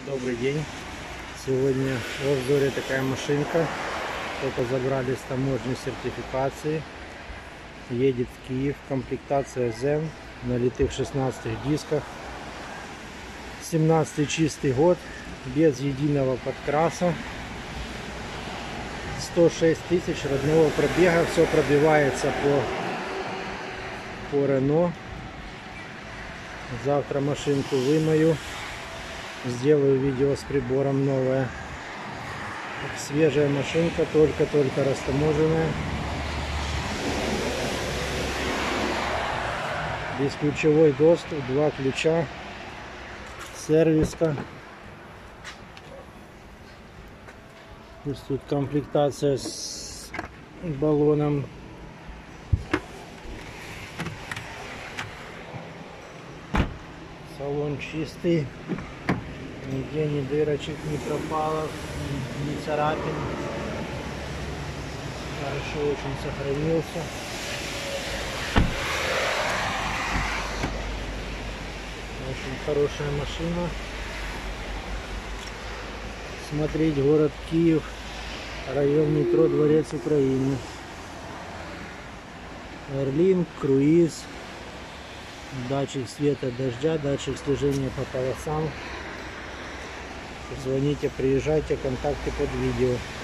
Добрый день. Сегодня в обзоре такая машинка. Только забрали с таможенной сертификации. Едет в Киев. Комплектация Zen. На литых 16 дисках. 17 чистый год. Без единого подкраса. 106 тысяч родного пробега. Все пробивается по Рено. Завтра машинку вымою. Сделаю видео с прибором новое. Свежая машинка, только-только растаможенная. Бесключевой доступ, 2 ключа. Сервиска. Здесь тут комплектация с баллоном. Салон чистый. Нигде ни дырочек не пропало, ни царапин. Хорошо очень сохранился. Очень хорошая машина. Смотреть город Киев, район метро Дворец Украины. Эрлин, круиз, датчик света дождя, датчик слежения по полосам. Звоните, приезжайте, контакты под видео.